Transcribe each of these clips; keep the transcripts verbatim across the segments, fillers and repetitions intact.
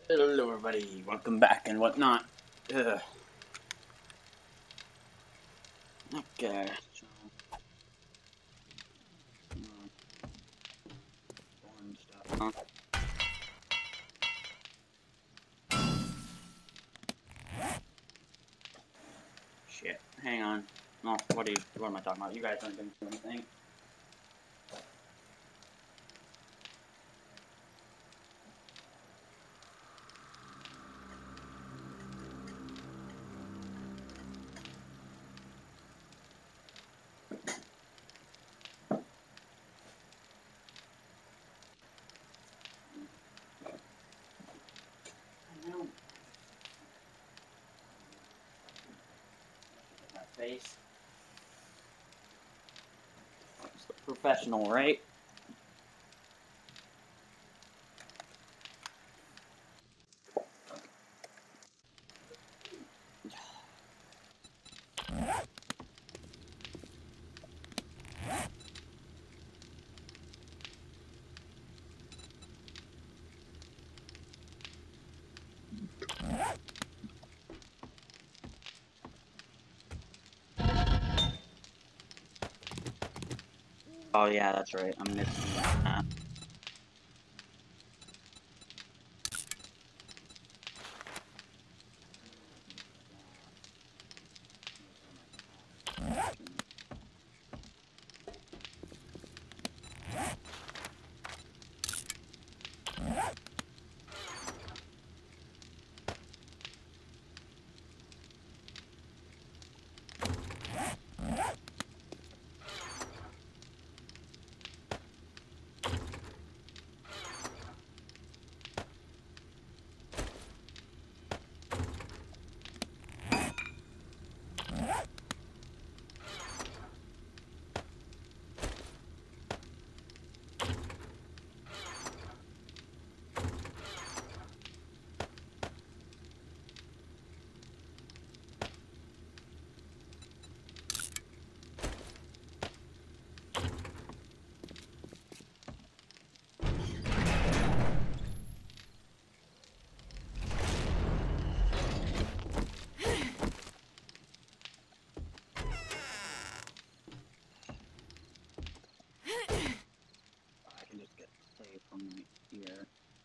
Hello everybody, welcome back and whatnot. Ugh. Okay, so... Um, boring stuff, huh? Shit, hang on. No, what are you, what am I talking about? You guys aren't gonna do anything. I know. My face. It's professional, right? Oh yeah, that's right, I'm missing that. From here.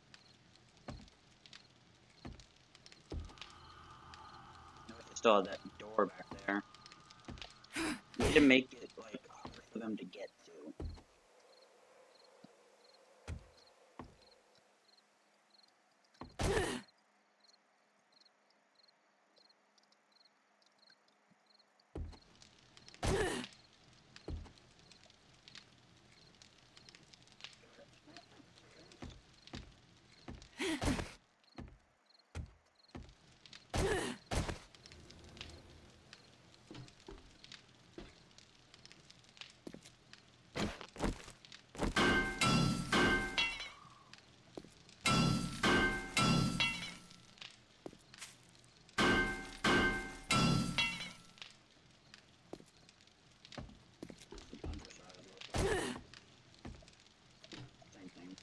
I still have that door back there. We need to make it like hard for them to get to. Same thing.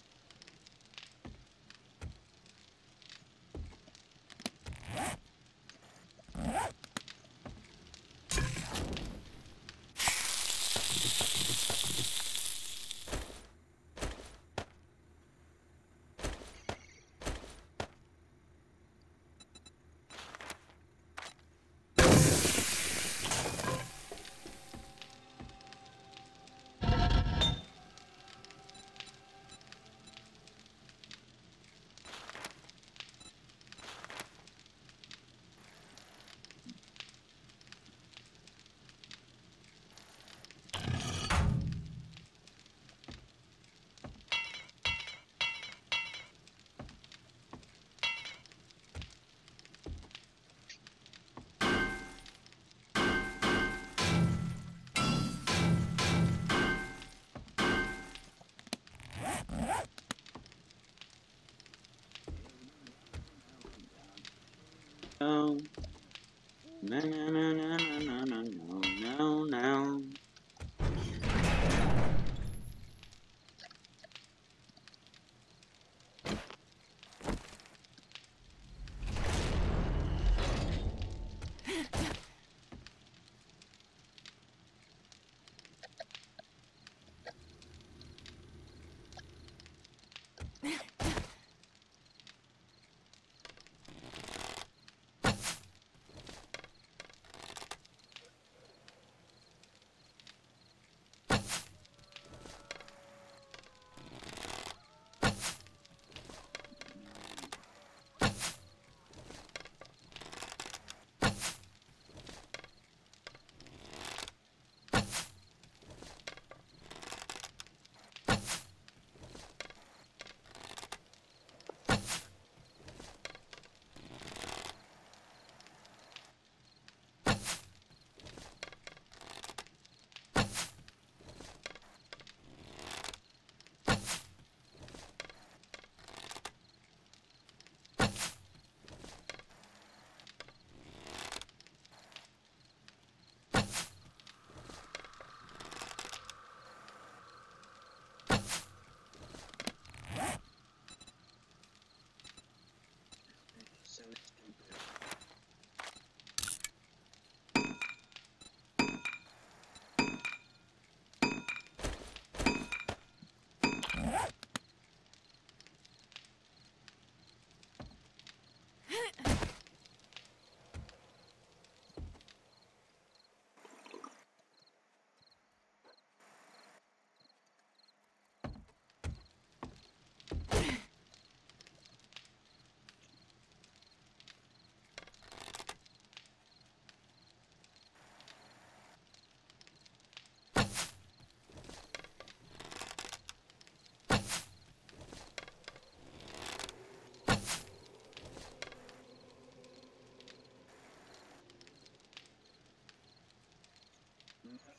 No, no, no, no, no, no, no, no, no, no.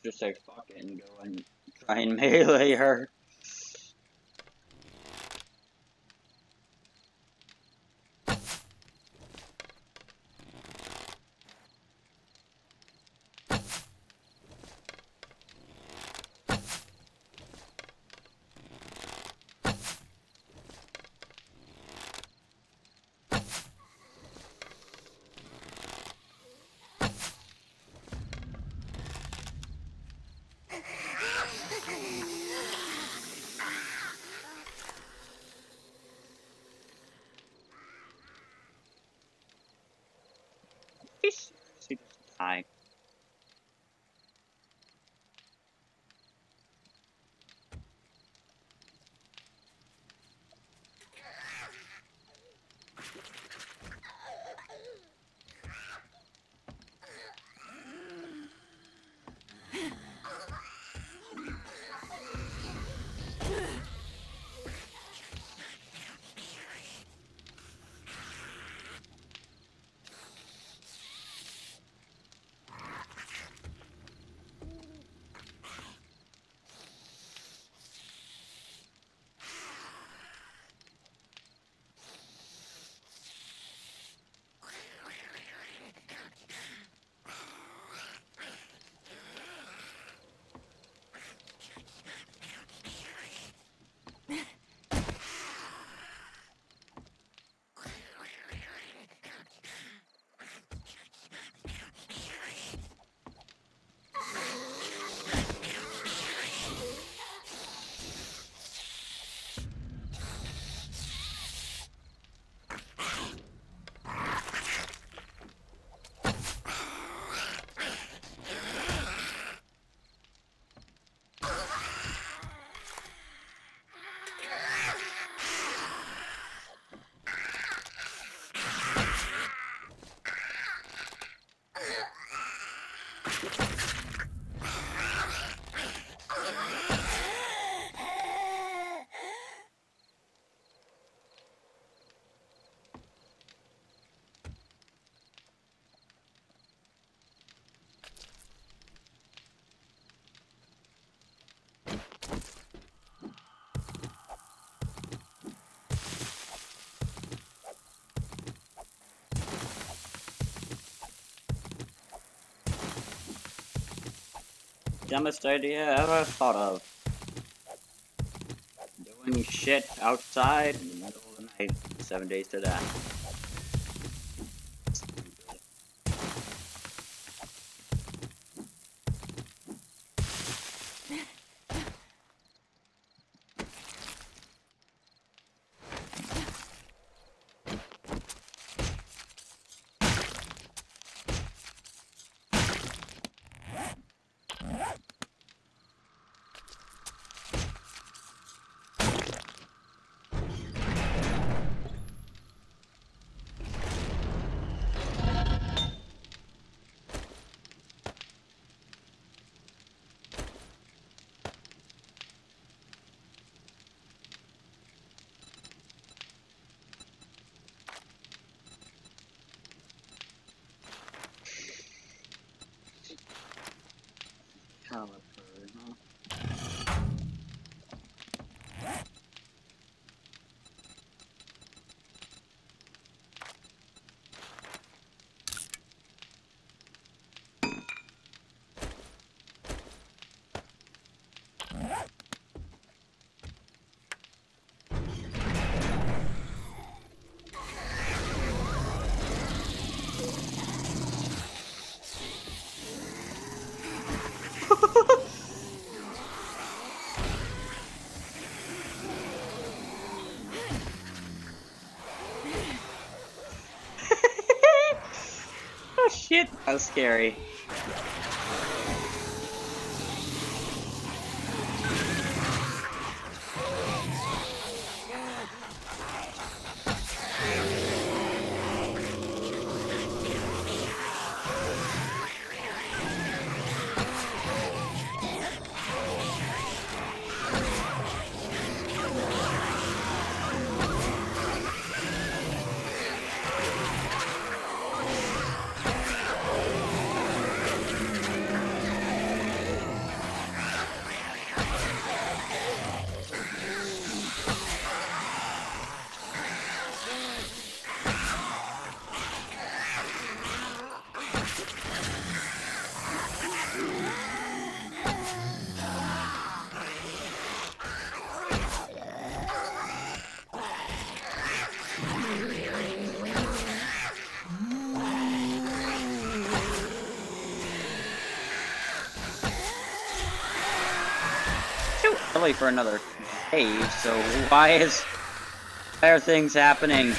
Just say fuck it and go and try and melee her. He seriously just die. Dumbest idea I ever thought of. Doing shit outside in the middle of the night. Seven days to that. Caliper, huh? Oh shit, that was scary. probably for another cave, so why is... Why are things happening?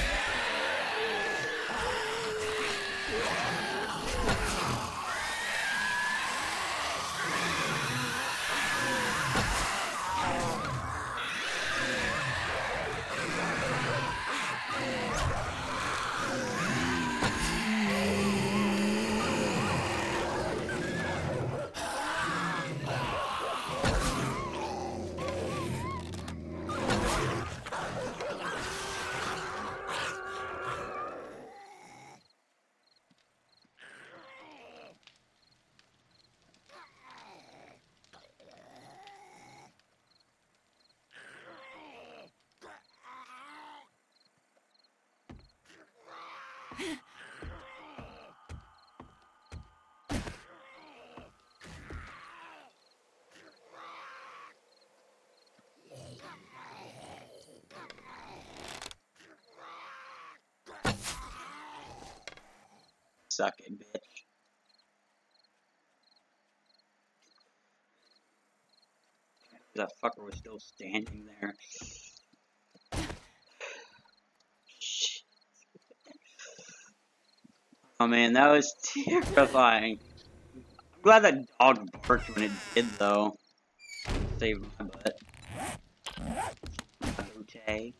Suck it, bitch. That fucker was still standing there. Shit. Oh man, that was terrifying. I'm glad that dog barked when it did, though. Saved my butt. Okay.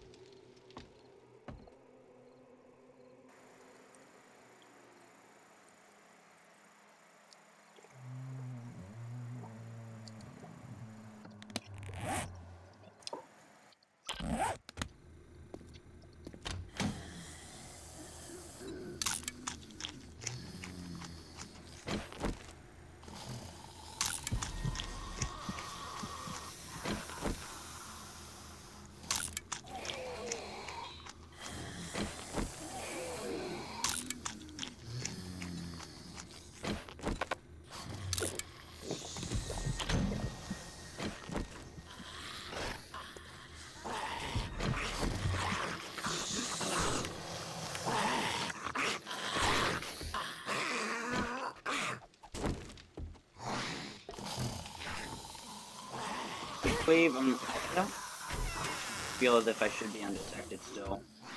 Wave, um, I don't feel as if I should be undetected still.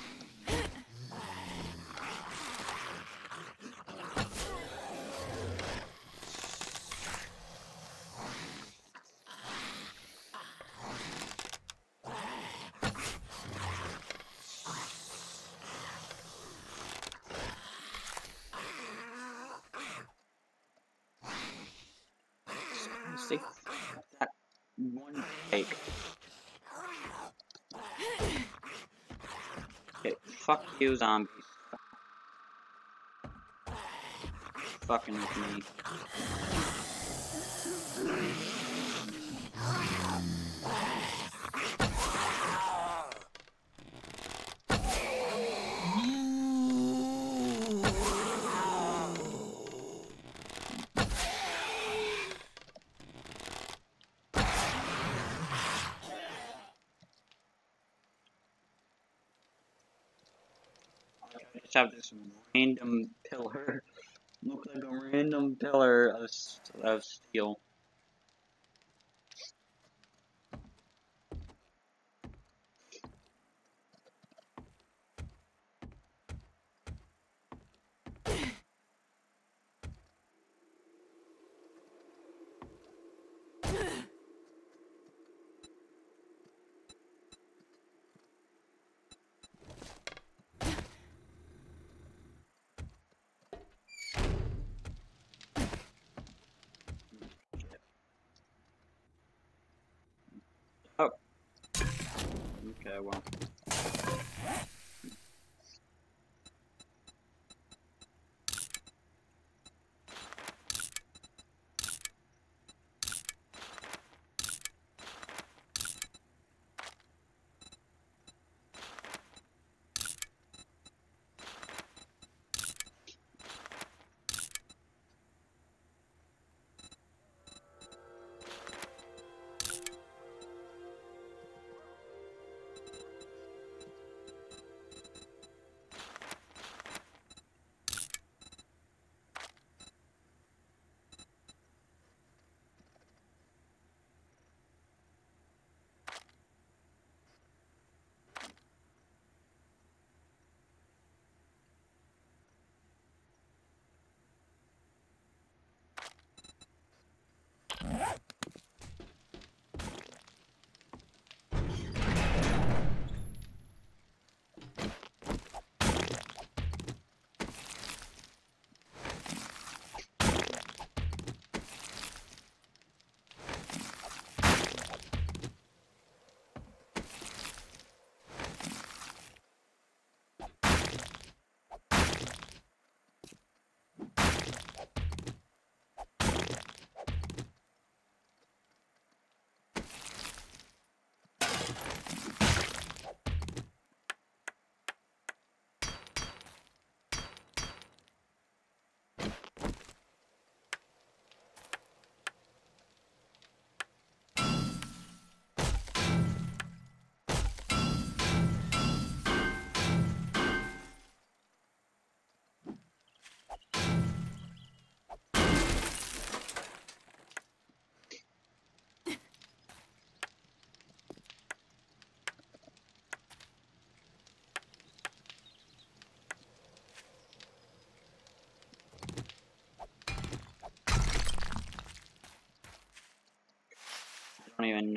See that one take. Okay, fuck you, zombies. Fucking with me. I just have this random pillar. Look like a random pillar of, of steel. Oh. Okay, well.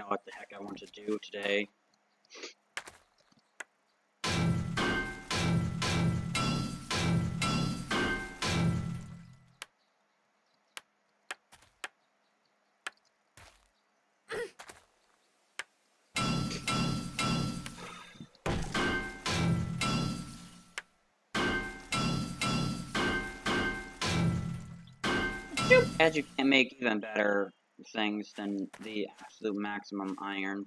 what the heck I want to do today. Too bad you can't make even better things than the absolute maximum iron.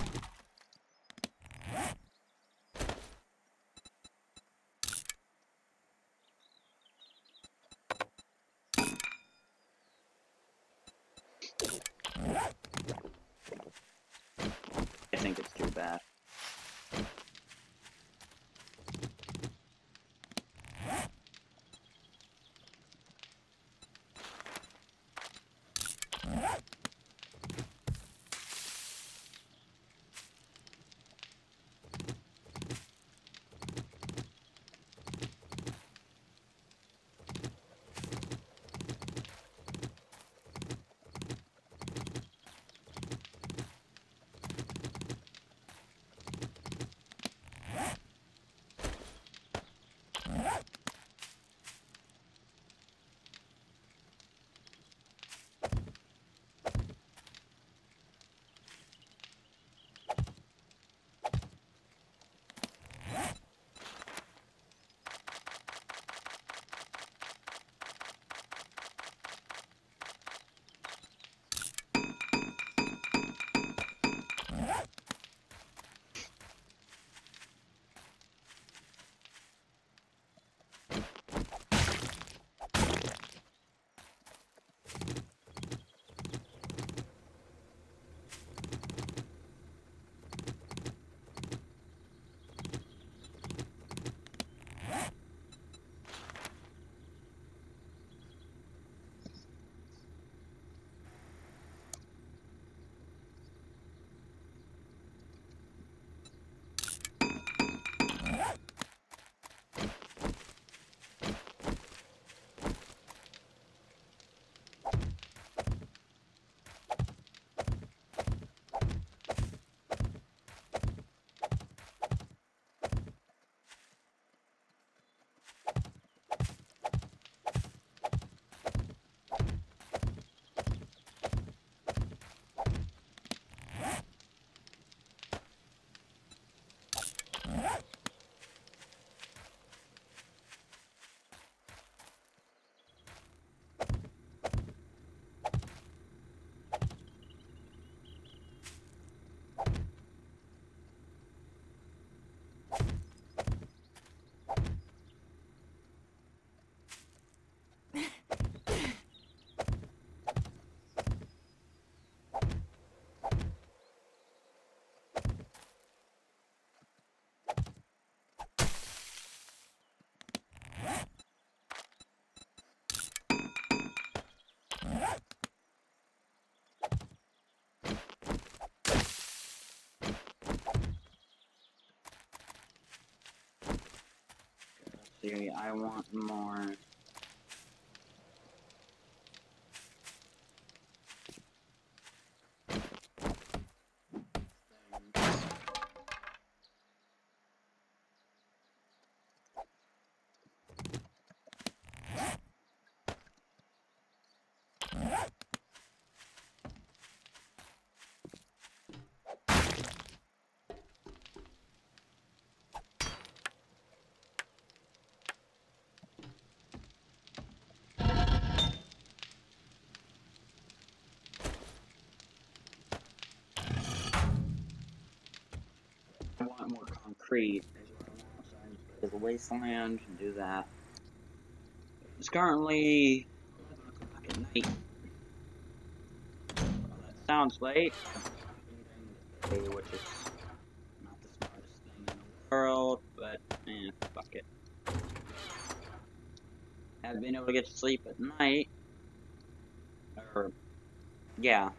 I think it's too bad. See, I want more. I want more concrete. Is what I want. So I need to go to the wasteland and do that. It's currently eleven o'clock at night. Well, that sounds late. I'm leaving the day, which is not the smartest thing in the world, but eh, fuck it. Haven't been able to get to sleep at night. Or, yeah.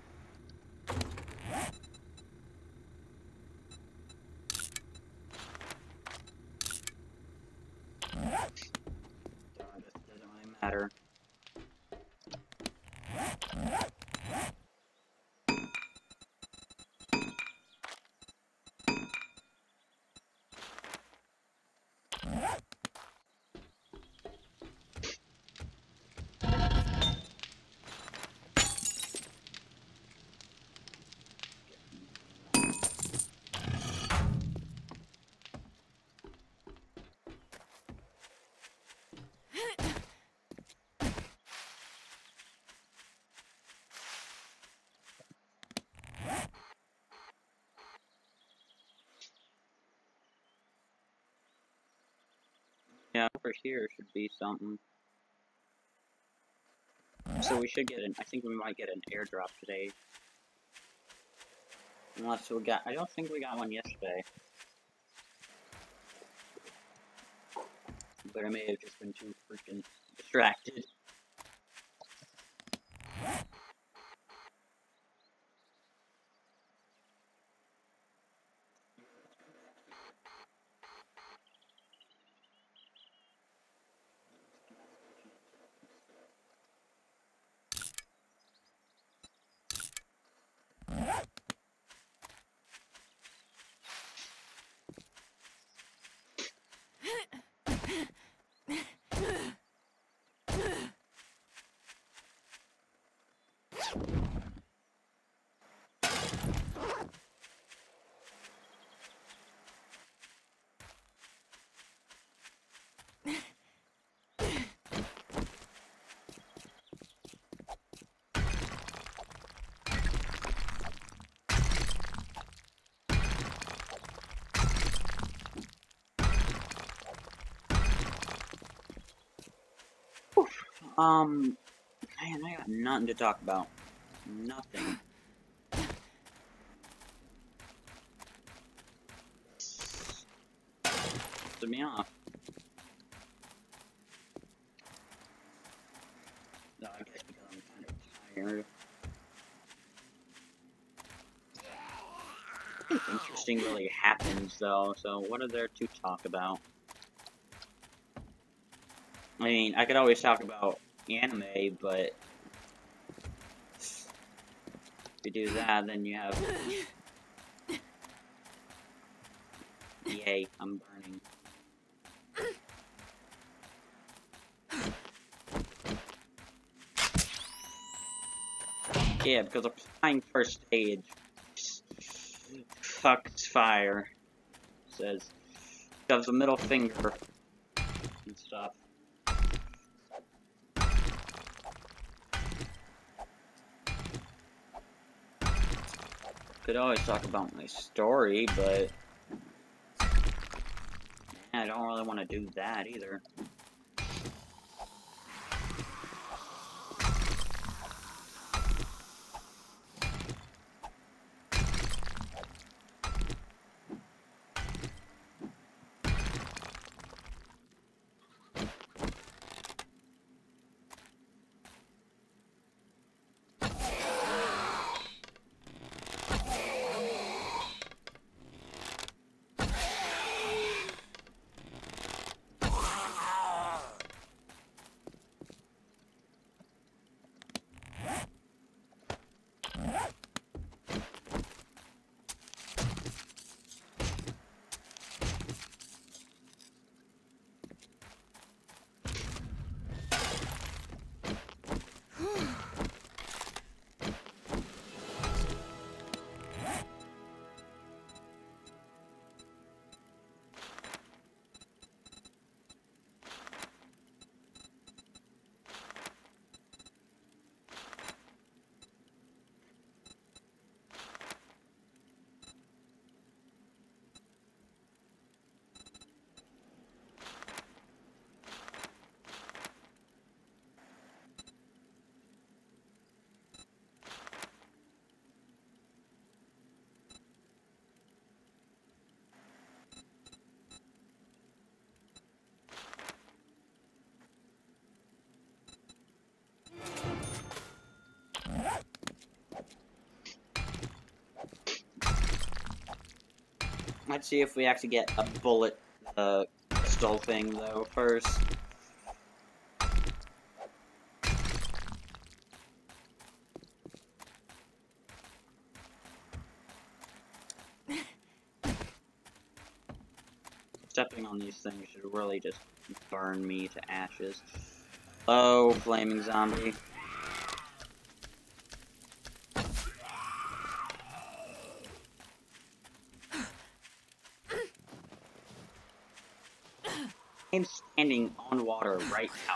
So it just doesn't really matter. Yeah, over here should be something. So we should get an, I think we might get an airdrop today. Unless we got, I don't think we got one yesterday. But I may have just been too freaking distracted. Um, man, I got nothing to talk about. Nothing. Pissed me off. No, I guess because I'm kind of tired. Nothing interesting really happens though, so what are there to talk about? I mean, I could always talk about anime, but if you do that, then you have... Yay, I'm burning. Yeah, because applying first aid fucks fire. Says, shoves a middle finger and stuff. Could always talk about my story, but I don't really want to do that either. Let's see if we actually get a bullet uh, pistol thing, though, first. Stepping on these things should really just burn me to ashes. Oh, flaming zombie. I'm standing on water right now.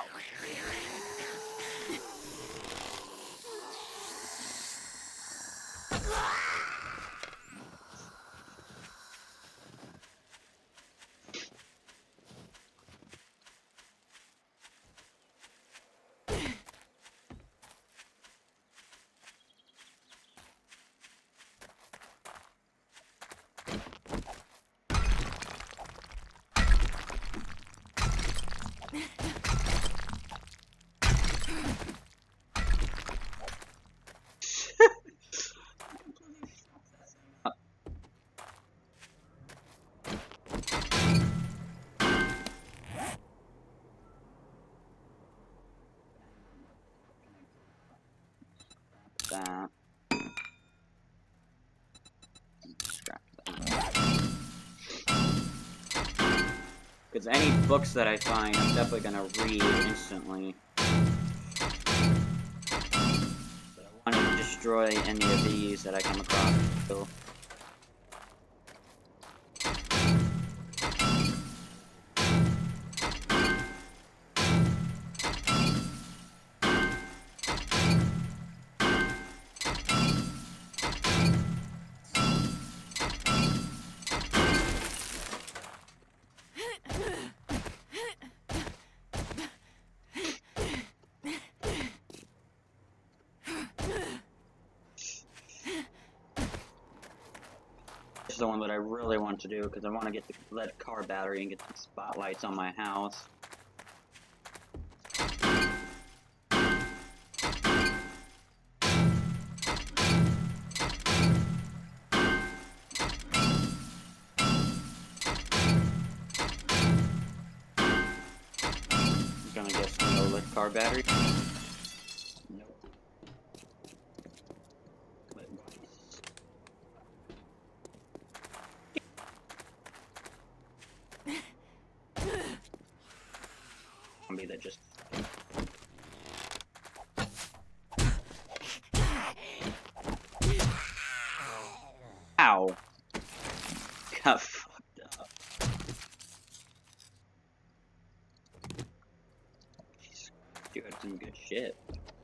That. Scrap that. Because any books that I find, I'm definitely gonna read instantly. But I want to destroy any of these that I come across. So. This is the one that I really want to do because I want to get the lead car battery and get some spotlights on my house. I'm gonna get some no lead car battery. Nope. Zombie that just. Ow! Got fucked up. Jeez, you had some good shit.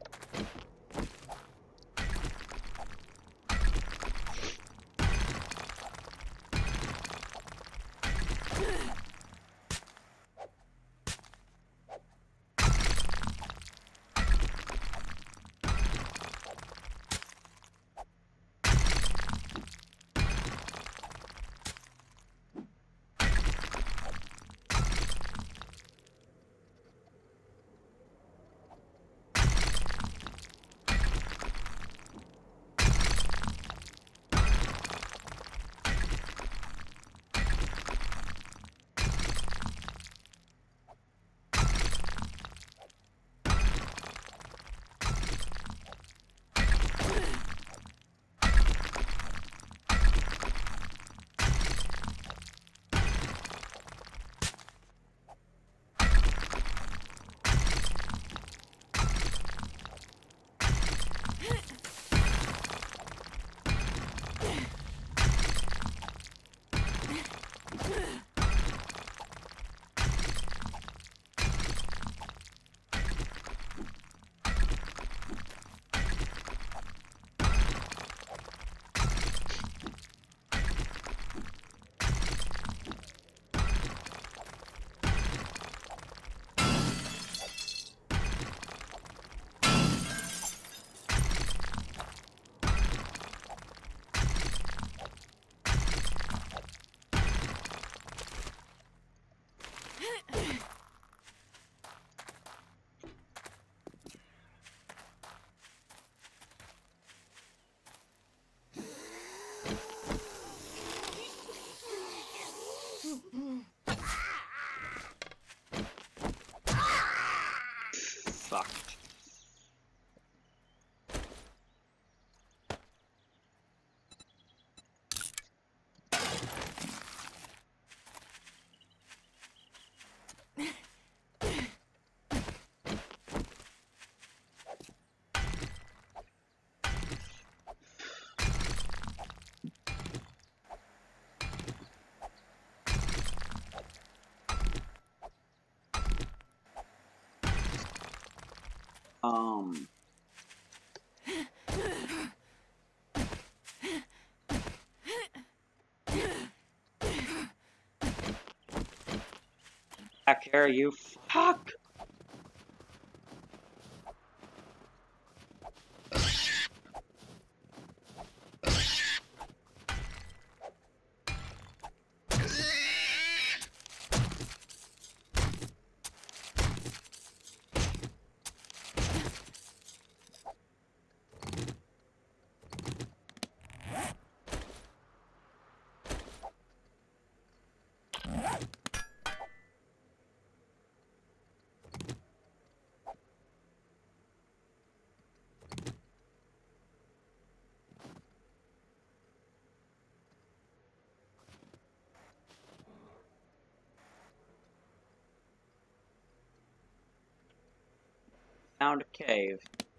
Fuck. Um. Back here, you fuck! Found a cave.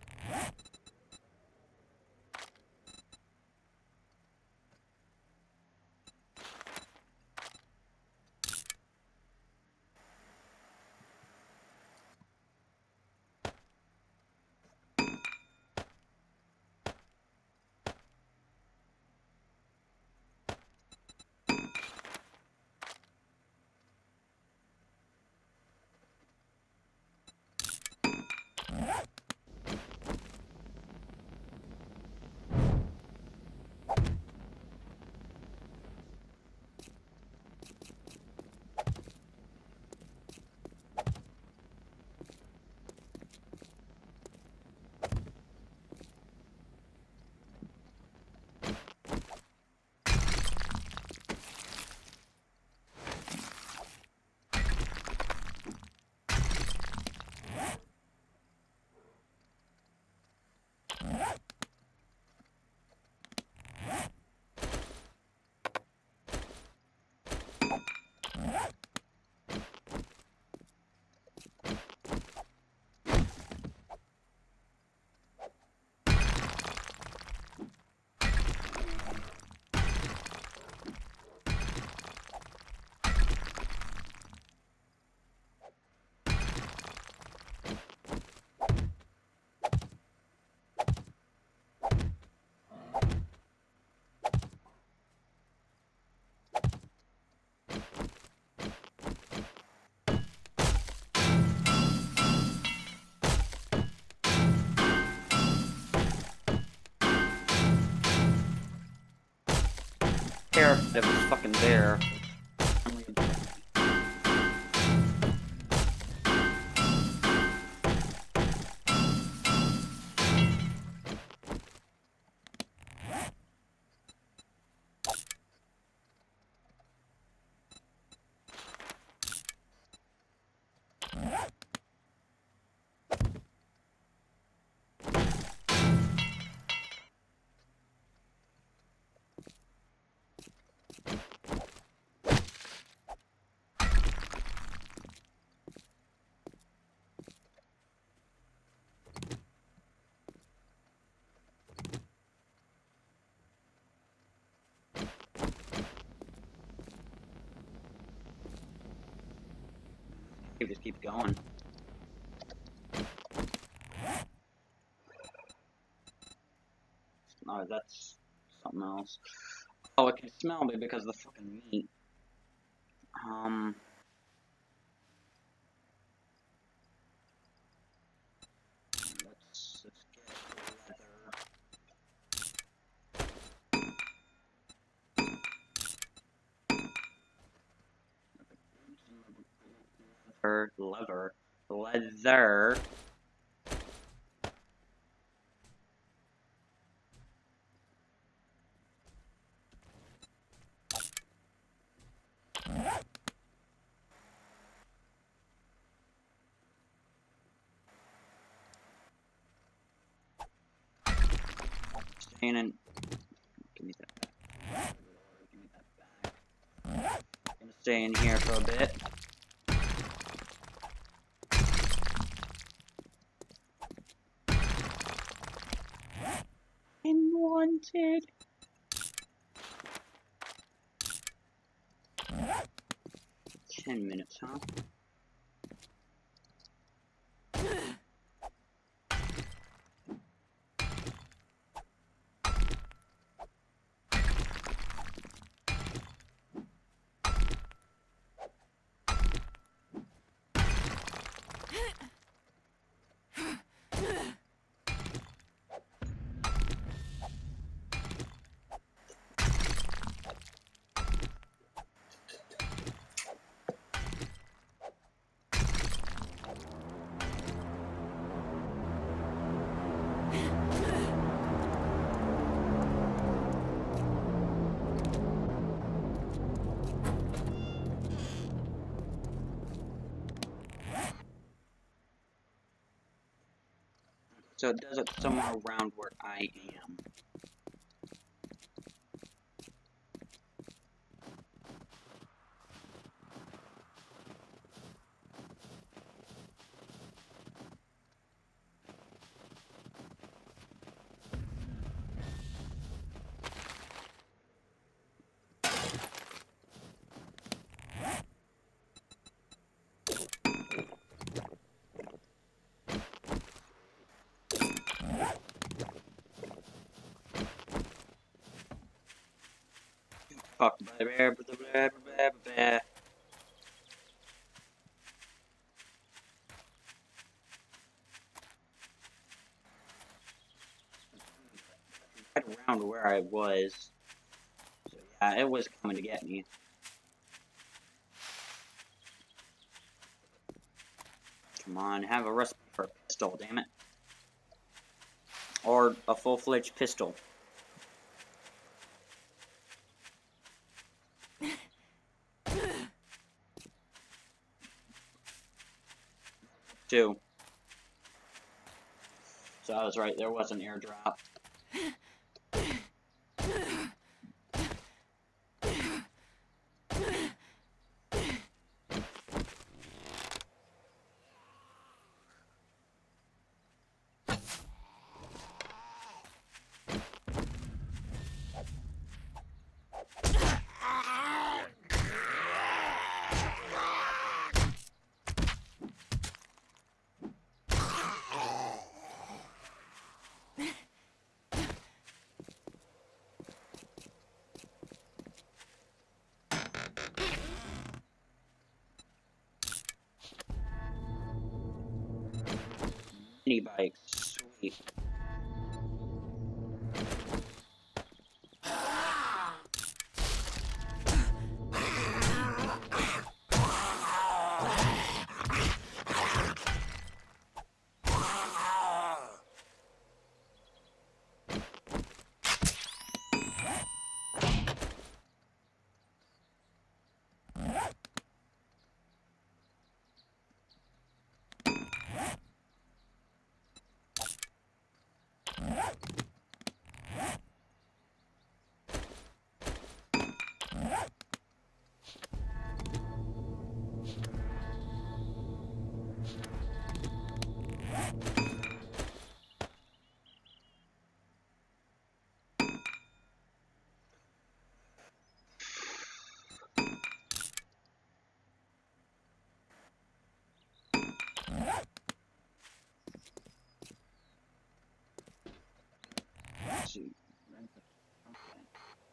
Terrified it was fucking there. You just keep going. No, that's something else. Oh, it can smell me because of the fucking meat. Um. Let's, let's get leather. Leather. Leather. Leather. Staying in. Give me that back. Give me that back. I'm gonna stay in here for a bit. Unwanted. Ten minutes, huh? So it does it somewhere around where I am. fuck. Blah, blah, blah, blah, blah, blah. Right around where I was. So yeah, it was coming to get me. Come on, have a recipe for a pistol, damn it. Or a full-fledged pistol. Two. So I was right, there was an airdrop. Mini bikes, sweet. Let's see. Okay.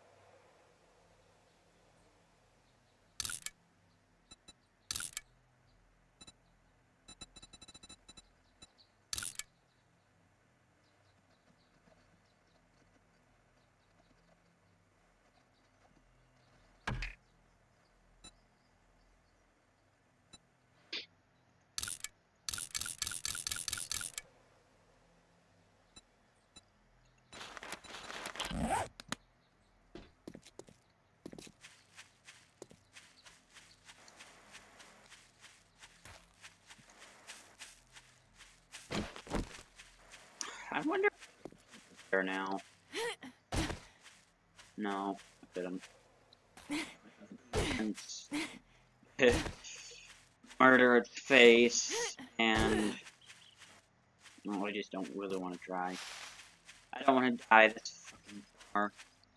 I wonder if there now. No, I didn't. Murder its face, and no, I just don't really want to try. I don't want to die this fucking far.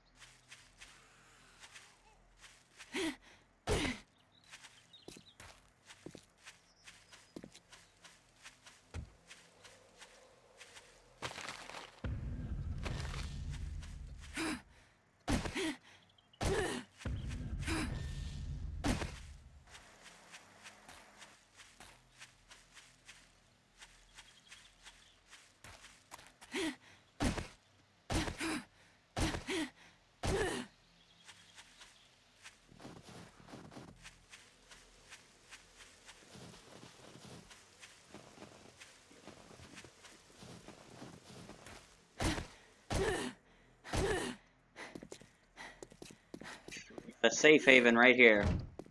A safe haven right here.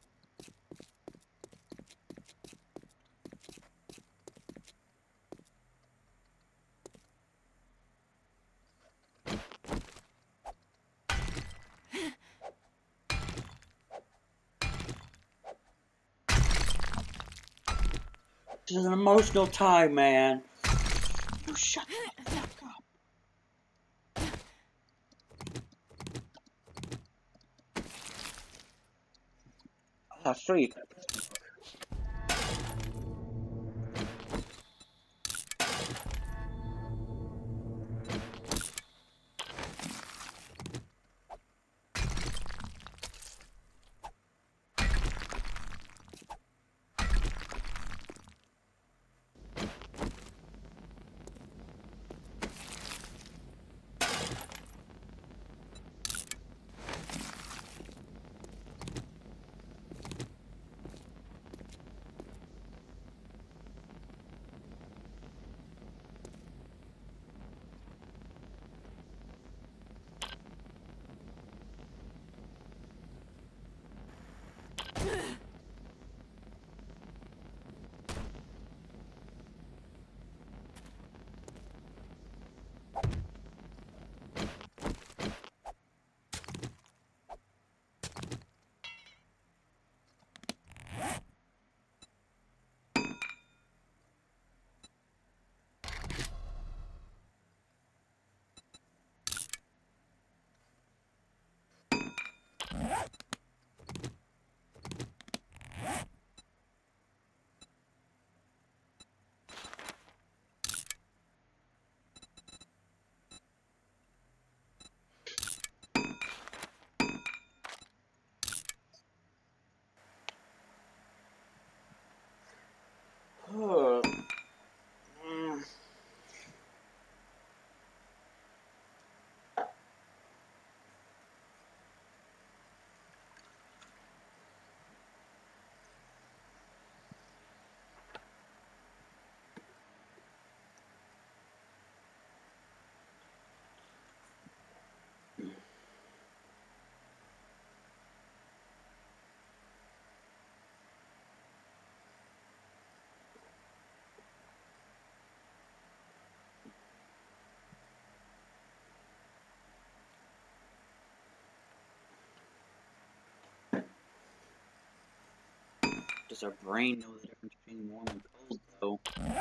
This is an emotional time, man. You shut the fuck up. Ah, sweet. Oh. Mm. Does our brain know the difference between warm and cold, though?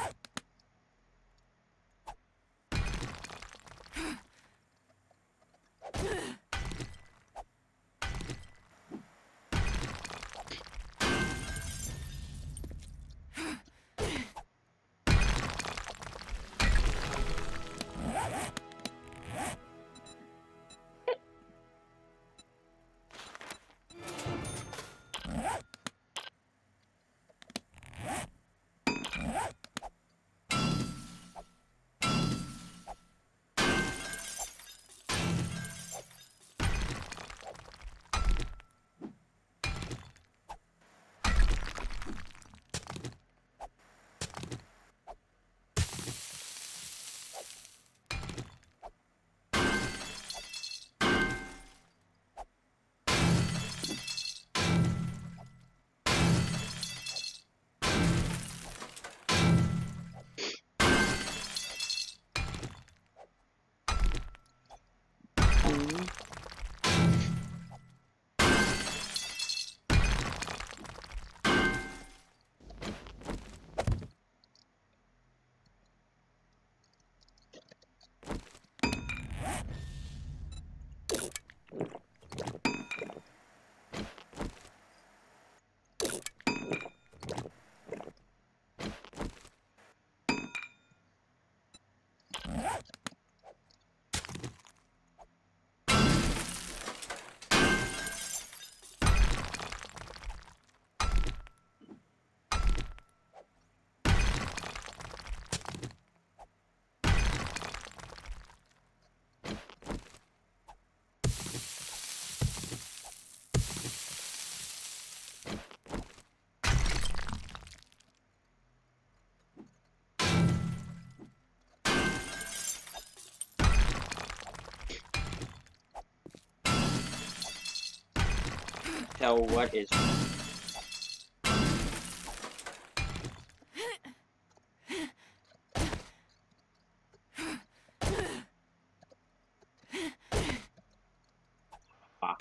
Tell what is. Ah.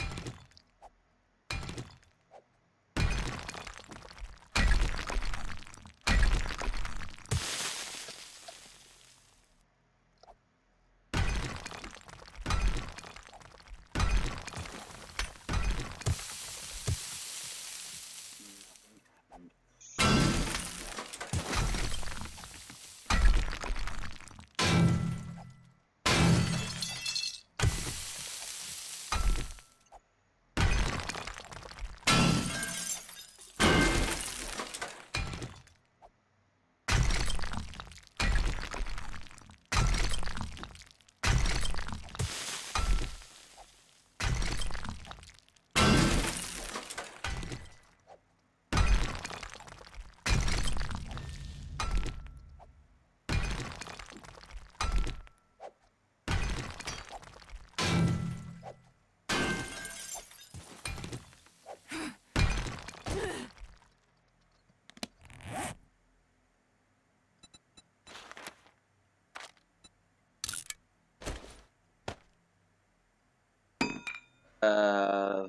Uh.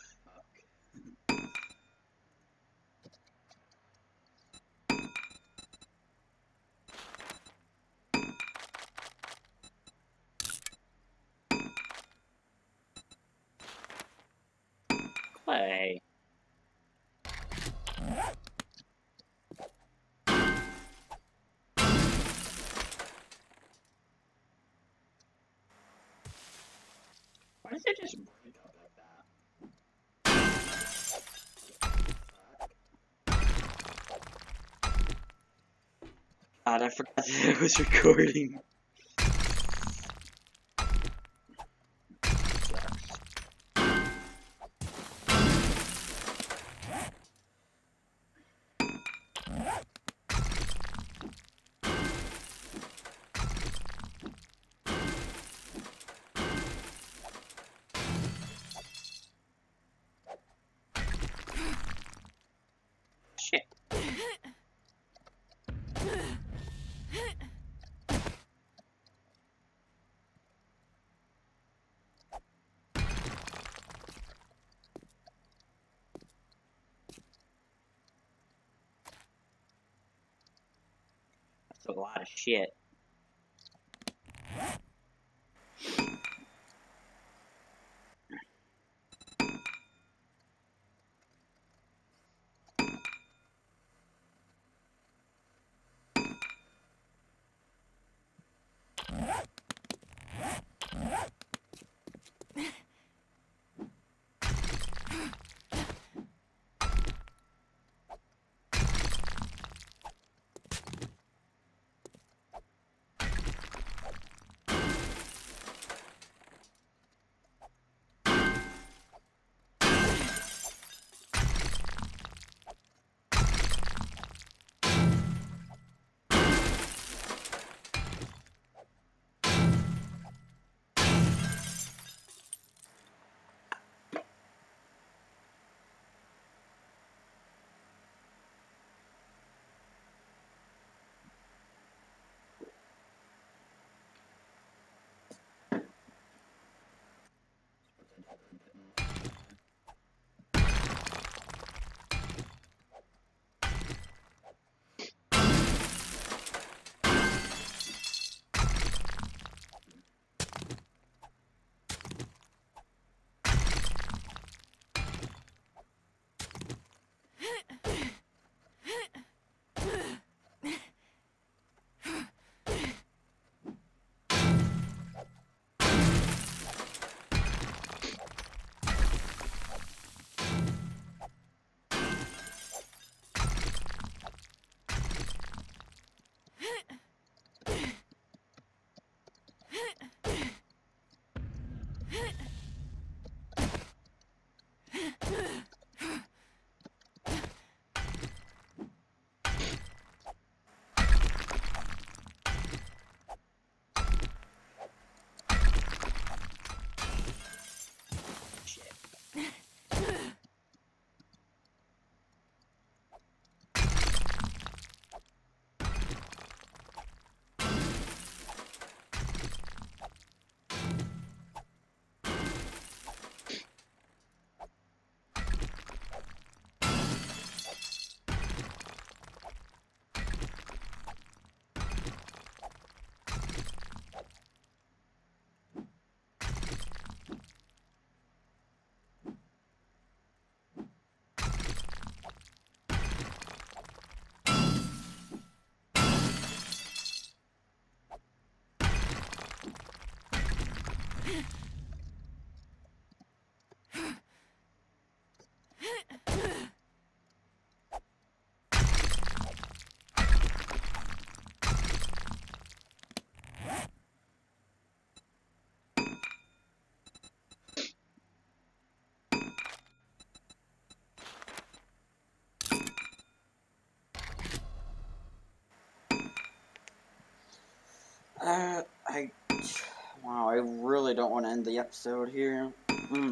Clay. Why does it just break up like that? God, I forgot that I was recording. Sucks. Shit. That's a lot of shit. Uh, I, wow, I really don't want to end the episode here. Mm.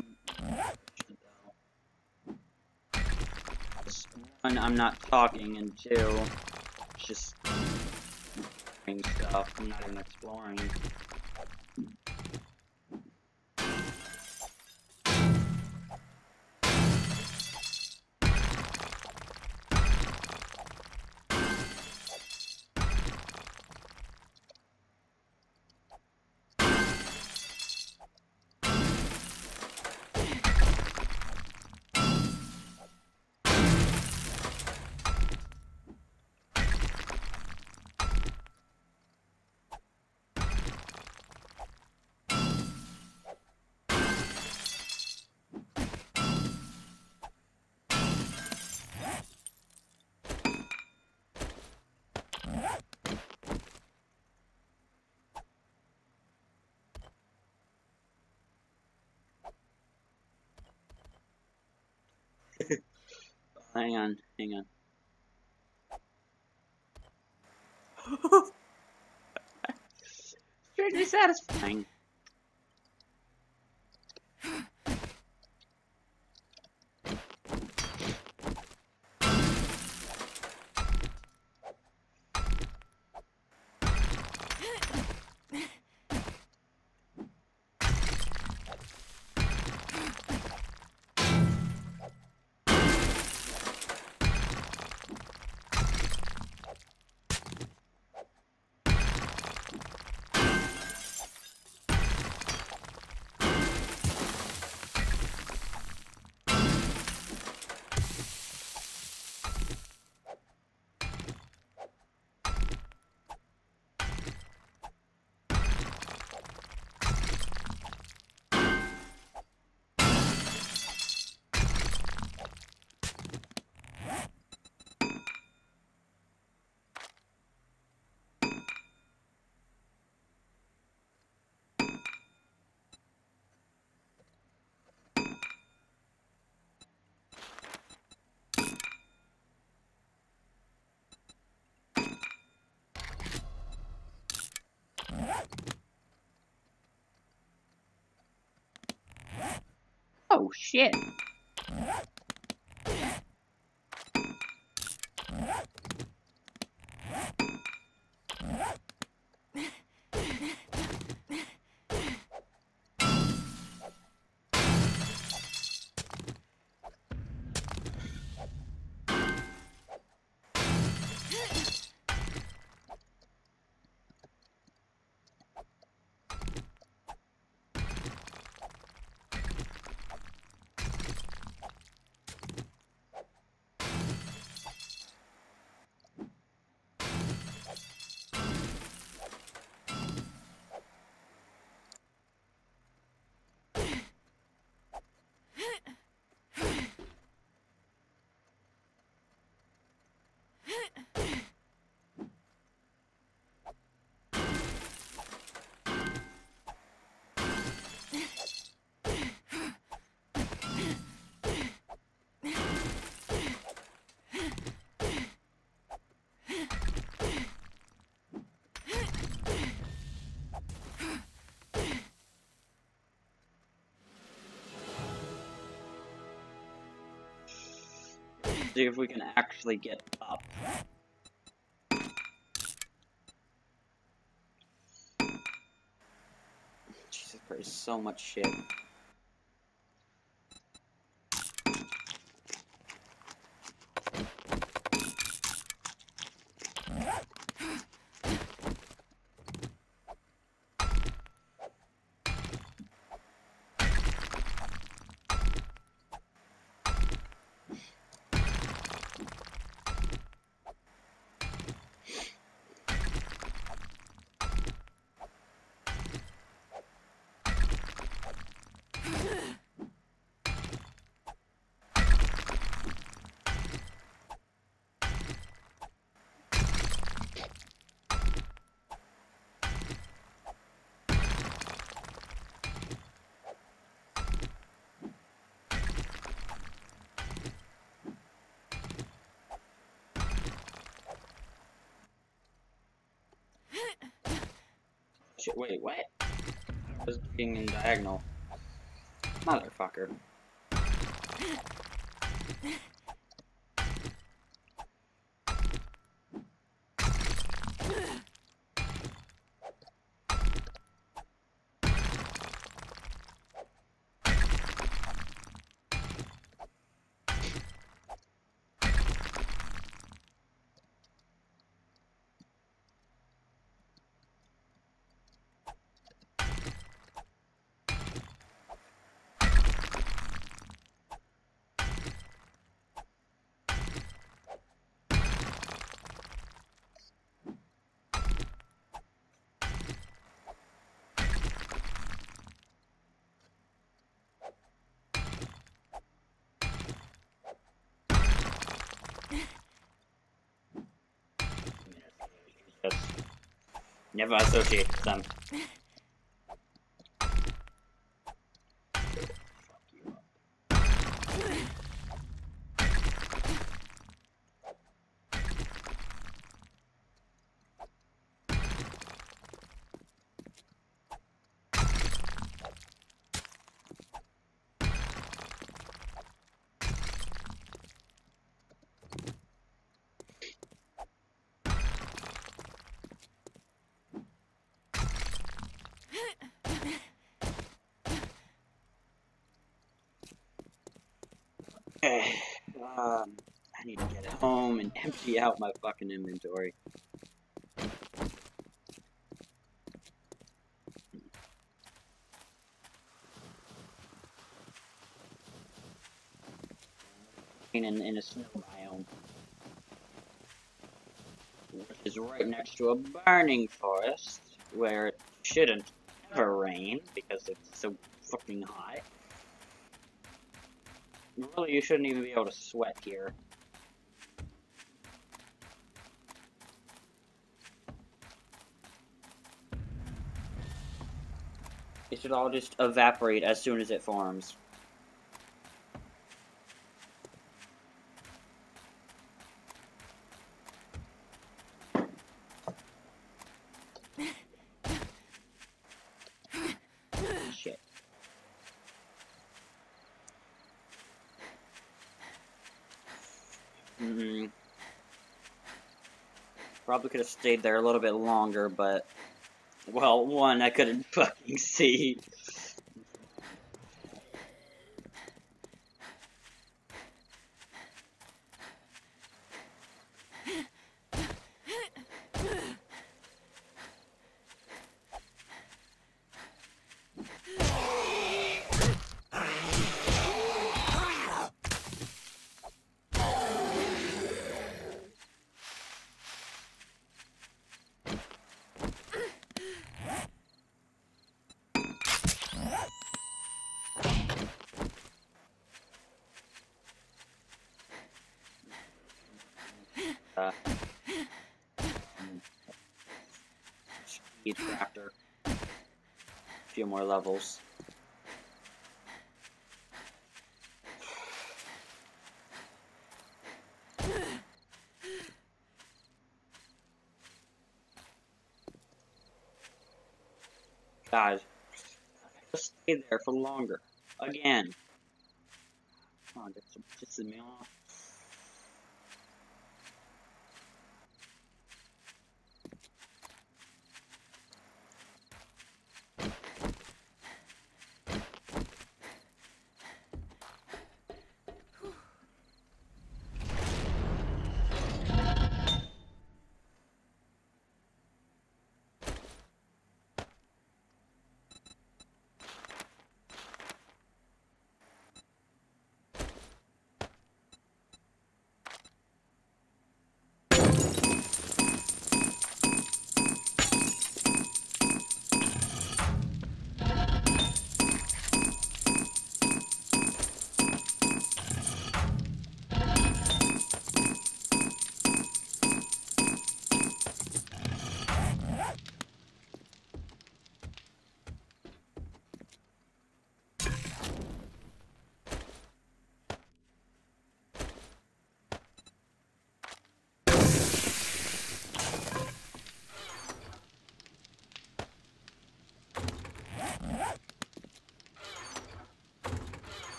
One, I'm not talking, and two, it's just doing stuff. I'm not even exploring. hang on, hang on. Strangely satisfying. Oh shit. See if we can actually get up. Jesus Christ, so much shit. Shit, wait, what? I was being in diagonal. Motherfucker. Just never associate with them. Fuck you up. Okay. Um, I need to get home and empty out my fucking inventory. In, in a snow biome, which is right next to a burning forest, where it shouldn't ever rain because it's so fucking hot. Really, you shouldn't even be able to sweat here. It should all just evaporate as soon as it forms. Shit. Mm-hmm. Probably could have stayed there a little bit longer, but... Well, one, I couldn't fucking see. Uh, speed tractor. A few more levels. God, just stay there for longer. Again. Come on, get some pissing me off.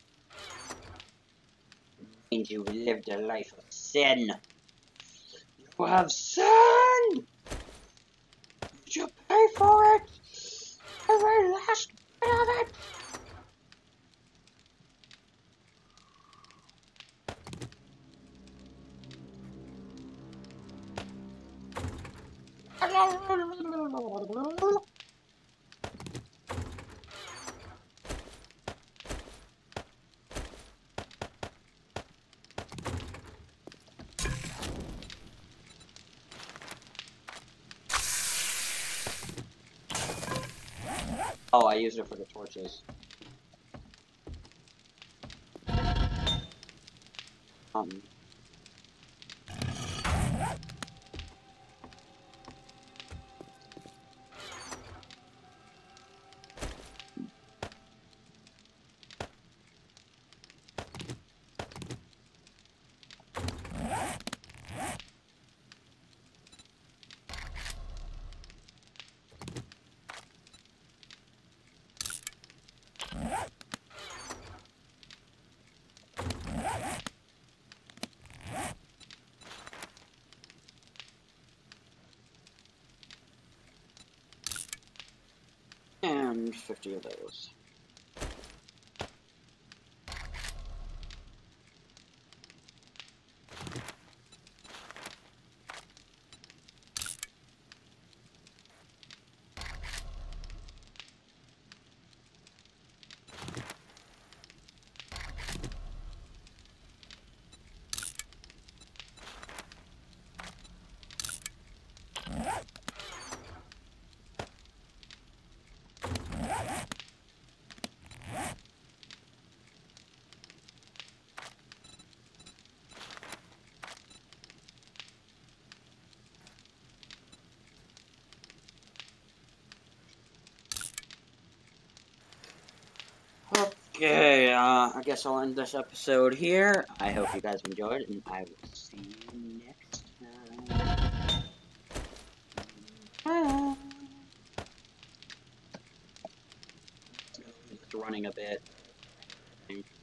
Means you lived a life of sin. You have sinned! Did you pay for it? Every last bit of it! Oh, I used it for the torches. Um. And fifty of those. Okay, uh, I guess I'll end this episode here. I hope you guys enjoyed, and I will see you next time. Bye. It's running a bit. I think.